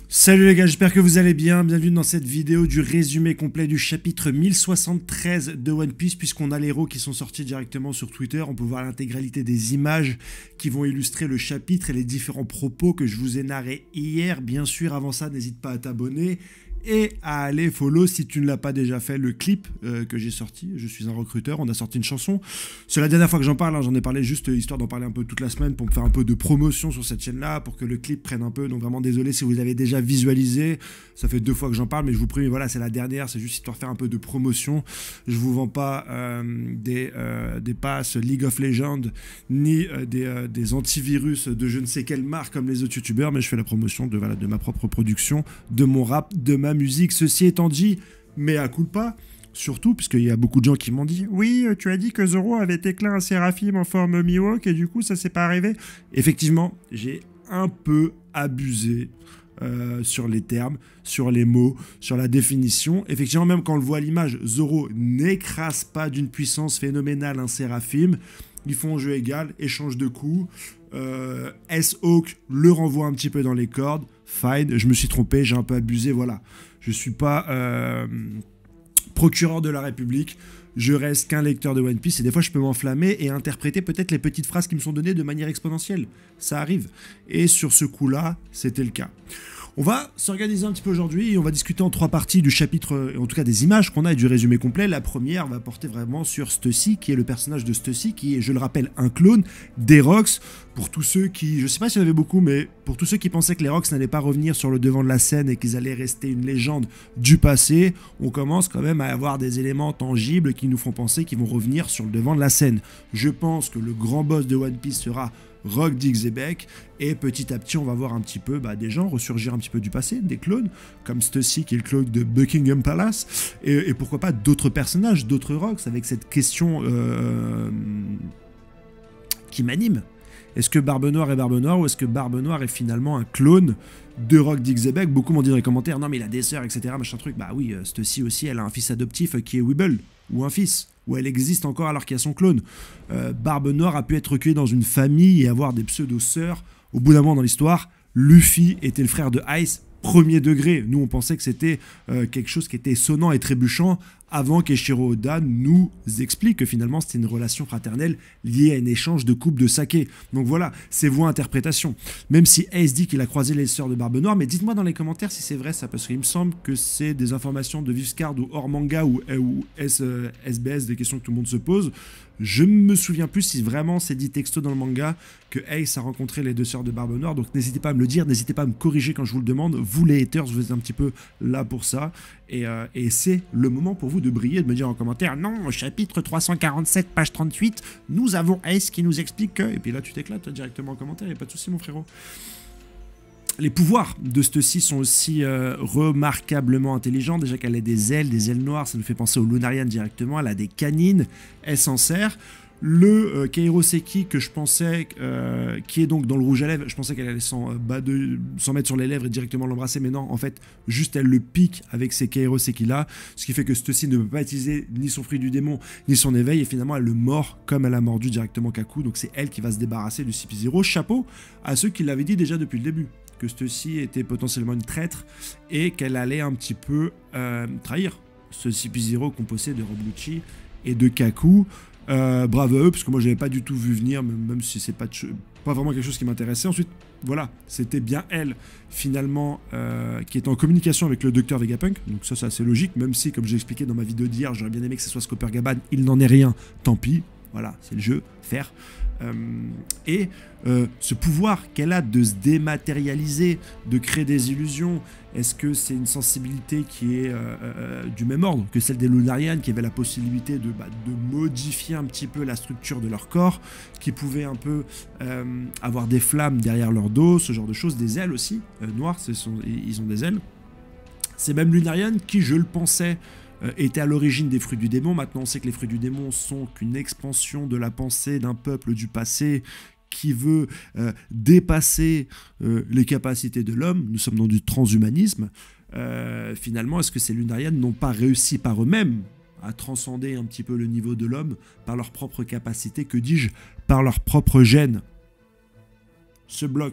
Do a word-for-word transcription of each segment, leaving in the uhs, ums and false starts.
Salut les gars, j'espère que vous allez bien, bienvenue dans cette vidéo du résumé complet du chapitre mille soixante-treize de One Piece, puisqu'on a les héros qui sont sortis directement sur Twitter. On peut voir l'intégralité des images qui vont illustrer le chapitre et les différents propos que je vous ai narrés hier. Bien sûr, avant ça, n'hésite pas à t'abonner et à aller follow si tu ne l'as pas déjà fait le clip euh, que j'ai sorti. Je suis un recruteur, on a sorti une chanson. C'est la dernière fois que j'en parle, hein, j'en ai parlé juste euh, histoire d'en parler un peu toute la semaine pour me faire un peu de promotion sur cette chaîne-là, pour que le clip prenne un peu. Donc vraiment désolé si vous avez déjà visualisé, ça fait deux fois que j'en parle, mais je vous prie, voilà, c'est la dernière, c'est juste histoire de faire un peu de promotion. Je vous vends pas euh, des, euh, des passes League of Legends, ni euh, des, euh, des antivirus de je ne sais quelle marque comme les autres youtubeurs, mais je fais la promotion de, voilà, de ma propre production, de mon rap, de ma musique. Ceci étant dit, mais à culpa, surtout, puisqu'il y a beaucoup de gens qui m'ont dit « Oui, tu as dit que Zoro avait éclairé un Séraphim en forme Mihawk et du coup, ça s'est pas arrivé. » Effectivement, j'ai un peu abusé euh, sur les termes, sur les mots, sur la définition. Effectivement, même quand on le voit à l'image, Zoro n'écrase pas d'une puissance phénoménale un Séraphim. Ils font un jeu égal, échange de coups. Euh, S-Hawk le renvoie un petit peu dans les cordes. Fine, je me suis trompé, j'ai un peu abusé, voilà. Je suis pas euh, procureur de la République, je reste qu'un lecteur de One Piece et des fois je peux m'enflammer et interpréter peut-être les petites phrases qui me sont données de manière exponentielle. Ça arrive. Et sur ce coup-là, c'était le cas. On va s'organiser un petit peu aujourd'hui et on va discuter en trois parties du chapitre, en tout cas des images qu'on a et du résumé complet. La première va porter vraiment sur Stussy, qui est le personnage de Stussy, qui est, je le rappelle, un clone des Rocks. Pour tous ceux qui, je sais pas s'il y en avait beaucoup, mais pour tous ceux qui pensaient que les Rocks n'allaient pas revenir sur le devant de la scène et qu'ils allaient rester une légende du passé, on commence quand même à avoir des éléments tangibles qui nous font penser qu'ils vont revenir sur le devant de la scène. Je pense que le grand boss de One Piece sera Rock Dixebeck, et petit à petit on va voir un petit peu bah, des gens ressurgir un petit peu du passé, des clones, comme Stussy qui est le clone de Buckingham Palace, et, et pourquoi pas d'autres personnages, d'autres Rocks, avec cette question euh, qui m'anime. Est-ce que Barbe Noire est Barbe Noire, ou est-ce que Barbe Noire est finalement un clone de Rock Dixebeck? Beaucoup m'ont dit dans les commentaires, non mais il a des sœurs, et cetera. Machin truc. Bah oui, Stussy aussi, elle a un fils adoptif qui est Weeble, ou un fils, où elle existe encore alors qu'il y a son clone. Euh, Barbe Noire a pu être recueillie dans une famille et avoir des pseudo-sœurs. Au bout d'un moment dans l'histoire, Luffy était le frère de Ice, premier degré. Nous, on pensait que c'était euh, quelque chose qui était sonnant et trébuchant avant qu'Eiichiro Oda nous explique que finalement c'était une relation fraternelle liée à un échange de coupes de saké. Donc voilà, c'est vos interprétations. Même si Ace dit qu'il a croisé les sœurs de Barbe Noire, mais dites-moi dans les commentaires si c'est vrai ça, parce qu'il me semble que c'est des informations de Vivscard ou hors manga ou, ou S, euh, S B S, des questions que tout le monde se pose. Je ne me souviens plus si vraiment c'est dit texto dans le manga que Ace a rencontré les deux sœurs de Barbe Noire, donc n'hésitez pas à me le dire, n'hésitez pas à me corriger quand je vous le demande. Vous les haters, vous êtes un petit peu là pour ça, et, euh, et c'est le moment pour vous de briller, de me dire en commentaire, non, au chapitre trois cent quarante-sept, page trente-huit, nous avons Ace qui nous explique que... Et puis là tu t'éclates directement en commentaire, il n'y a pas de souci mon frérot. Les pouvoirs de Stussy sont aussi euh, remarquablement intelligents. Déjà qu'elle a des ailes, des ailes noires, ça nous fait penser au Lunarian directement. Elle a des canines, elle s'en sert. Le euh, Kairoseki que je pensais, euh, qui est donc dans le rouge à lèvres, je pensais qu'elle allait s'en euh, mettre sur les lèvres et directement l'embrasser, mais non, en fait, juste elle le pique avec ces Kairoseki là, ce qui fait que Stussy ne peut pas utiliser ni son fruit du démon, ni son éveil, et finalement elle le mord comme elle a mordu directement Kaku, donc c'est elle qui va se débarrasser du C P zéro. Chapeau à ceux qui l'avaient dit déjà depuis le début, que Stussy était potentiellement une traître et qu'elle allait un petit peu euh, trahir ce C P zéro composé de Rob Lucci et de Kaku. Euh, bravo à eux, parce que moi je n'avais pas du tout vu venir, même, même si c'est pas, pas vraiment quelque chose qui m'intéressait. Ensuite, voilà, c'était bien elle, finalement, euh, qui était en communication avec le docteur Vegapunk, donc ça c'est assez logique, même si, comme j'ai expliqué dans ma vidéo d'hier, j'aurais bien aimé que ce soit Scopper Gaban, il n'en est rien, tant pis, voilà, c'est le jeu, faire. Euh, et euh, ce pouvoir qu'elle a de se dématérialiser, de créer des illusions, est-ce que c'est une sensibilité qui est euh, euh, du même ordre que celle des Lunarians, qui avaient la possibilité de, bah, de modifier un petit peu la structure de leur corps, qui pouvaient un peu euh, avoir des flammes derrière leur dos, ce genre de choses, des ailes aussi, euh, noires, sont, ils ont des ailes. C'est même Lunarian qui, je le pensais, Euh, était à l'origine des fruits du démon. Maintenant on sait que les fruits du démon sont qu'une expansion de la pensée d'un peuple du passé qui veut euh, dépasser euh, les capacités de l'homme. Nous sommes dans du transhumanisme. Euh, finalement, est-ce que ces Lunarians n'ont pas réussi par eux-mêmes à transcender un petit peu le niveau de l'homme par leurs propres capacités, que dis-je, par leurs propres gènes? Ce bloc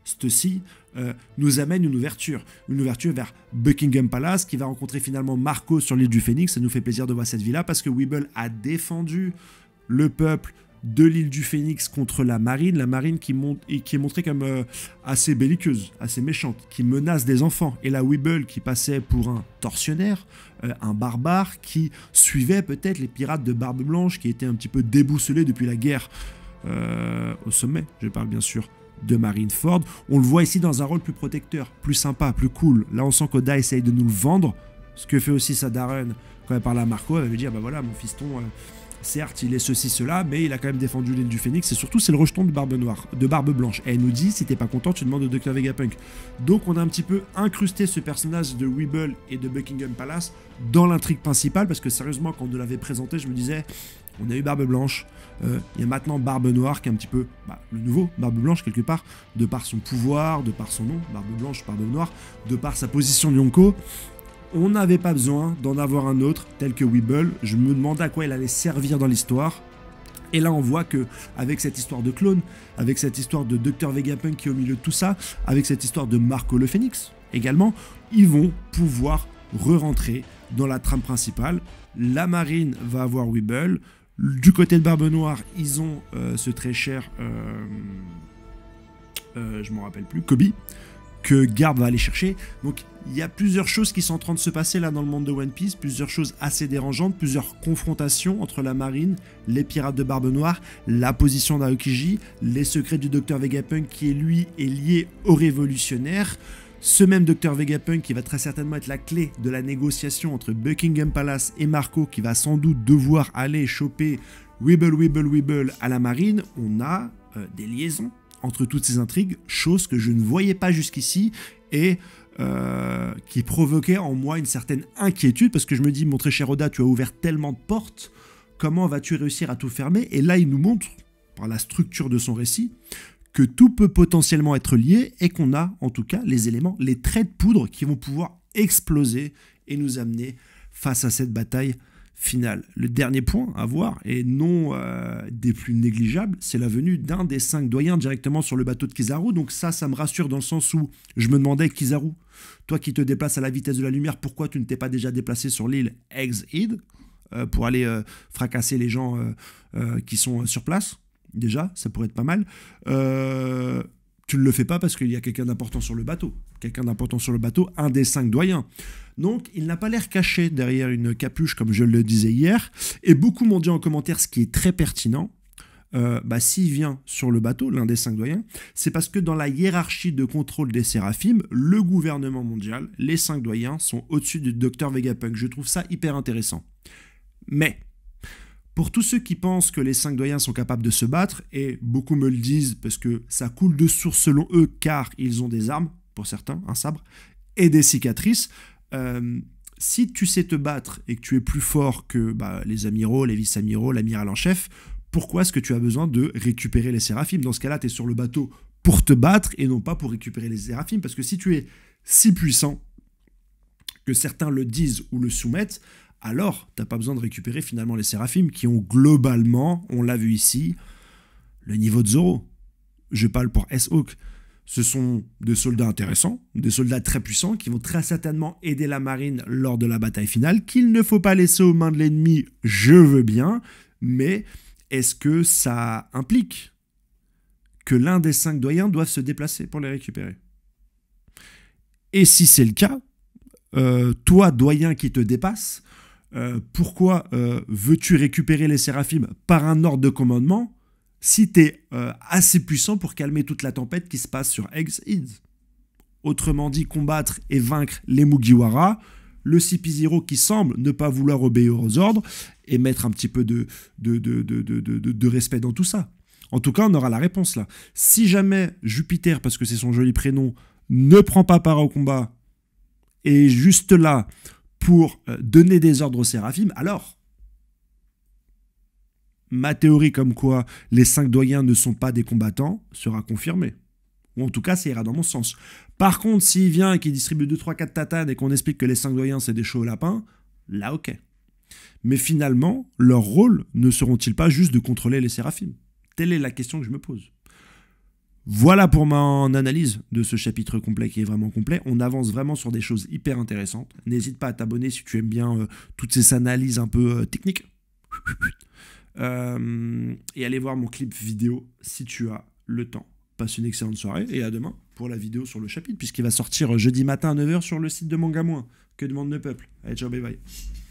ceci euh, nous amène une ouverture. Une ouverture vers Buckingham Palace, qui va rencontrer finalement Marco sur l'île du Phénix. Ça nous fait plaisir de voir cette vie-là, parce que Weeble a défendu le peuple de l'île du Phénix contre la marine, la marine qui, monte, et qui est montrée comme euh, assez belliqueuse, assez méchante, qui menace des enfants. Et la Weeble qui passait pour un tortionnaire, euh, un barbare, qui suivait peut-être les pirates de Barbe Blanche, qui étaient un petit peu déboussolés depuis la guerre euh, au sommet. Je parle bien sûr de Marineford. On le voit ici dans un rôle plus protecteur, plus sympa, plus cool. Là on sent qu'Oda essaye de nous le vendre, ce que fait aussi sa daronne quand elle parle à Marco. Elle va lui dire, bah voilà mon fiston... Euh, certes, il est ceci, cela, mais il a quand même défendu l'île du Phénix, et surtout, c'est le rejeton de Barbe Noire, de Barbe Blanche. Et elle nous dit, si t'es pas content, tu demandes au docteur Vegapunk. Donc, on a un petit peu incrusté ce personnage de Weeble et de Buckingham Palace dans l'intrigue principale, parce que sérieusement, quand on nous l'avait présenté, je me disais, on a eu Barbe Blanche, euh, il y a maintenant Barbe Noire, qui est un petit peu bah, le nouveau Barbe Blanche, quelque part, de par son pouvoir, de par son nom, Barbe Blanche, Barbe Noire, de par sa position de Yonko. On n'avait pas besoin d'en avoir un autre tel que Weeble. Je me demandais à quoi il allait servir dans l'histoire. Et là, on voit que avec cette histoire de clone, avec cette histoire de docteur Vegapunk qui est au milieu de tout ça, avec cette histoire de Marco le Phénix également, ils vont pouvoir re-rentrer dans la trame principale. La marine va avoir Weeble. Du côté de Barbe Noire, ils ont euh, ce très cher... Euh, euh, je ne m'en rappelle plus, Kobe, que Garp va aller chercher. Donc il y a plusieurs choses qui sont en train de se passer là dans le monde de One Piece, plusieurs choses assez dérangeantes, plusieurs confrontations entre la marine, les pirates de Barbe Noire, la position d'Aokiji, les secrets du docteur Vegapunk qui est lui est lié aux révolutionnaires. Ce même docteur Vegapunk qui va très certainement être la clé de la négociation entre Buckingham Palace et Marco, qui va sans doute devoir aller choper Weeble, Weeble, Weeble à la marine. On a euh, des liaisons entre toutes ces intrigues, chose que je ne voyais pas jusqu'ici et euh, qui provoquait en moi une certaine inquiétude, parce que je me dis, mon très cher Oda, tu as ouvert tellement de portes, comment vas-tu réussir à tout fermer? Et là, il nous montre, par la structure de son récit, que tout peut potentiellement être lié et qu'on a, en tout cas, les éléments, les traits de poudre qui vont pouvoir exploser et nous amener face à cette bataille finale. Le dernier point à voir, et non euh, des plus négligeables, c'est la venue d'un des cinq doyens directement sur le bateau de Kizaru. Donc ça, ça me rassure dans le sens où je me demandais, Kizaru, toi qui te déplaces à la vitesse de la lumière, pourquoi tu ne t'es pas déjà déplacé sur l'île Eggs-Head euh, pour aller euh, fracasser les gens euh, euh, qui sont sur place? Déjà, ça pourrait être pas mal. Euh, tu ne le fais pas parce qu'il y a quelqu'un d'important sur le bateau. Quelqu'un d'important sur le bateau, un des cinq doyens. Donc, il n'a pas l'air caché derrière une capuche, comme je le disais hier. Et beaucoup m'ont dit en commentaire, ce qui est très pertinent, euh, bah, s'il vient sur le bateau, l'un des cinq doyens, c'est parce que dans la hiérarchie de contrôle des Séraphim, le gouvernement mondial, les cinq doyens sont au-dessus du docteur Vegapunk. Je trouve ça hyper intéressant. Mais... pour tous ceux qui pensent que les cinq doyens sont capables de se battre, et beaucoup me le disent parce que ça coule de source selon eux, car ils ont des armes, pour certains, un sabre, et des cicatrices, euh, si tu sais te battre et que tu es plus fort que bah, les amiraux, les vice-amiraux, l'amiral en chef, pourquoi est-ce que tu as besoin de récupérer les Séraphim? Dans ce cas-là, tu es sur le bateau pour te battre et non pas pour récupérer les Séraphim, parce que si tu es si puissant que certains le disent ou le soumettent, alors tu n'as pas besoin de récupérer finalement les Séraphim qui ont globalement, on l'a vu ici, le niveau de Zoro. Je parle pour S-Hawk. Ce sont des soldats intéressants, des soldats très puissants qui vont très certainement aider la marine lors de la bataille finale, qu'il ne faut pas laisser aux mains de l'ennemi, je veux bien, mais est-ce que ça implique que l'un des cinq doyens doive se déplacer pour les récupérer? Et si c'est le cas, euh, toi, doyen qui te dépasse, Euh, pourquoi euh, veux-tu récupérer les Séraphim par un ordre de commandement si tu es euh, assez puissant pour calmer toute la tempête qui se passe sur Eggs-Head? Autrement dit, combattre et vaincre les Mugiwara, le C P zéro qui semble ne pas vouloir obéir aux ordres, et mettre un petit peu de, de, de, de, de, de, de respect dans tout ça. En tout cas, on aura la réponse là. Si jamais Jupiter, parce que c'est son joli prénom, ne prend pas part au combat, et juste là, pour donner des ordres aux Séraphim, alors, ma théorie comme quoi les cinq doyens ne sont pas des combattants sera confirmée. Ou en tout cas, ça ira dans mon sens. Par contre, s'il vient et qu'il distribue deux, trois, quatre tatanes et qu'on explique que les cinq doyens, c'est des chauds au lapin, là, ok. Mais finalement, leur rôle ne seront-ils pas juste de contrôler les Séraphim? Telle est la question que je me pose. Voilà pour mon analyse de ce chapitre complet qui est vraiment complet. On avance vraiment sur des choses hyper intéressantes. N'hésite pas à t'abonner si tu aimes bien euh, toutes ces analyses un peu euh, techniques. Euh, et allez voir mon clip vidéo si tu as le temps. Passe une excellente soirée et à demain pour la vidéo sur le chapitre puisqu'il va sortir jeudi matin à neuf heures sur le site de Manga Moins. Que demande le peuple. Allez, ciao, bye bye.